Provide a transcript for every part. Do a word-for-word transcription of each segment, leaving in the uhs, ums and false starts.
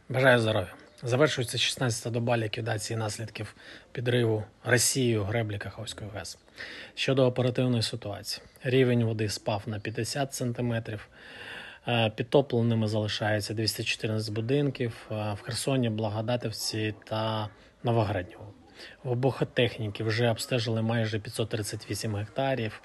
Бажаю здоров'я. Завершується шістнадцята доба ліквідації наслідків підриву Росією греблі Каховської ГЕС. Щодо оперативної ситуації. Рівень води спав на п'ятдесят сантиметрів. Підтопленими залишається двісті чотирнадцять будинків в Херсоні, Благодатівці та Новоградньому. Вибухотехніки вже обстежили майже п'ятсот тридцять вісім гектарів.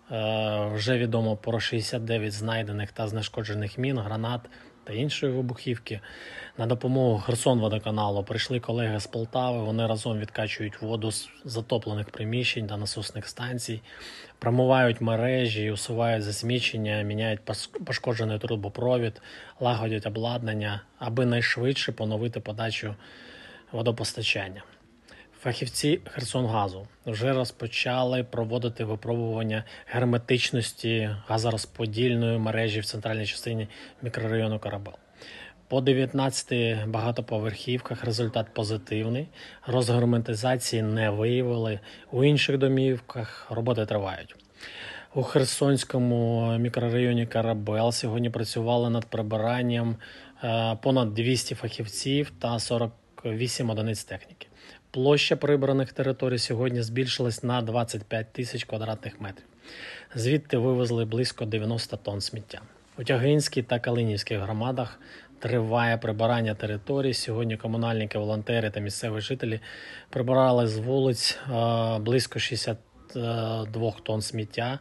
Вже відомо про шістдесят дев'ять знайдених та знешкоджених мін, гранат та іншої вибухівки. На допомогу Херсонводоканалу прийшли колеги з Полтави. Вони разом відкачують воду з затоплених приміщень та насосних станцій, промивають мережі, усувають засмічення, міняють пошкоджений трубопровід, лагодять обладнання, аби найшвидше поновити подачу водопостачання. Фахівці Херсонгазу вже розпочали проводити випробування герметичності газорозподільної мережі в центральній частині мікрорайону Корабел. По дев'ятнадцяти багатоповерхівках результат позитивний, розгерметизації не виявили, у інших домівках роботи тривають. У Херсонському мікрорайоні Корабел сьогодні працювали над прибиранням понад двісті фахівців та сорок вісім одиниць техніки. Площа прибраних територій сьогодні збільшилась на двадцять п'ять тисяч квадратних метрів. Звідти вивезли близько дев'яносто тонн сміття. У Тягинській та Калинівських громадах триває прибирання територій. Сьогодні комунальники, волонтери та місцеві жителі прибирали з вулиць близько шістдесят два тонн сміття.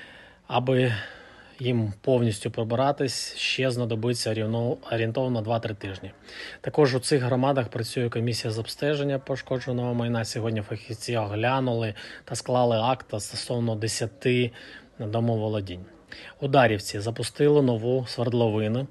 Аби їм повністю прибиратись, ще знадобиться рівно, орієнтовно два-три тижні. Також у цих громадах працює комісія з обстеження пошкодженого майна. Сьогодні фахівці оглянули та склали акт стосовно десяти домоволодінь. У Дар'ївці запустили нову свердловину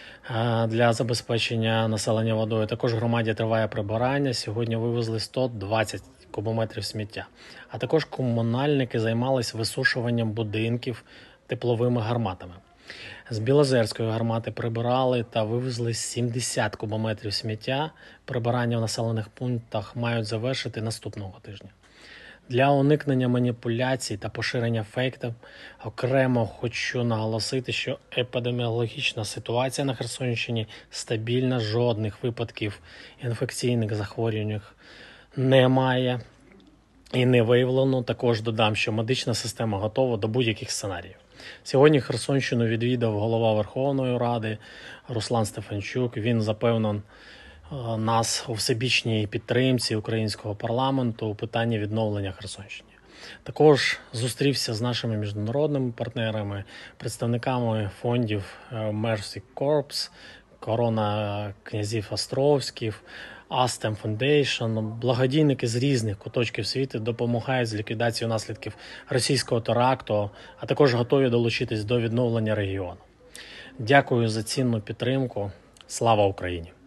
для забезпечення населення водою. Також в громаді триває прибирання. Сьогодні вивезли сто двадцять кубометрів сміття. А також комунальники займалися висушуванням будинків тепловими гарматами. З Білозерської гармати прибирали та вивезли сімдесят кубометрів сміття. Прибирання в населених пунктах мають завершити наступного тижня. Для уникнення маніпуляцій та поширення фейків окремо хочу наголосити, що епідеміологічна ситуація на Херсонщині стабільна, жодних випадків інфекційних захворювань немає і не виявлено. Також додам, що медична система готова до будь-яких сценаріїв. Сьогодні Херсонщину відвідав голова Верховної Ради Руслан Стефанчук. Він запевнив нас у всебічній підтримці українського парламенту у питанні відновлення Херсонщини. Також зустрівся з нашими міжнародними партнерами, представниками фондів Mercy Corps, Корона князів Островських, Astem Foundation. Благодійники з різних куточків світу допомагають з ліквідацією наслідків російського теракту, а також готові долучитись до відновлення регіону. Дякую за цінну підтримку. Слава Україні!